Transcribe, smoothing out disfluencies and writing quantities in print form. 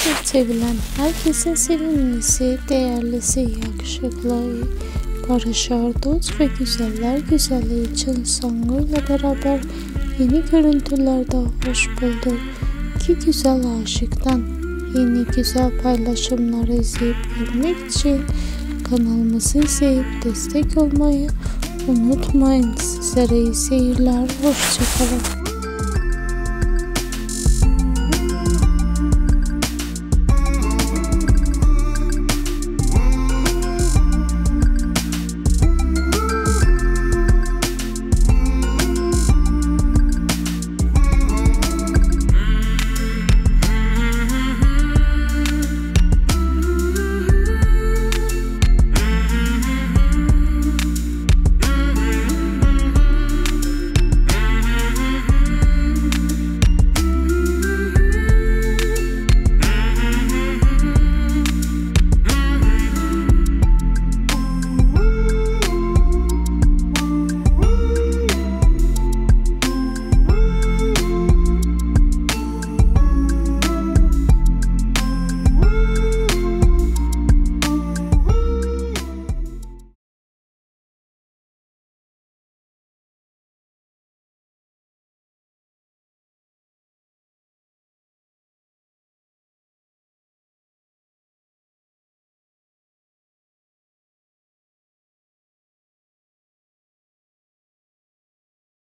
Sevilen, herkesin sevimlisi, değerlisi, yakışıklı Barış Arduç ve Güzeller Güzeli için sonuyla beraber yeni görüntülerde hoş bulduk. İki güzel aşıktan yeni güzel paylaşımları izleyip görmek için kanalımızı izleyip destek olmayı unutmayın. Sizlere iyi seyirler, hoşçakalın.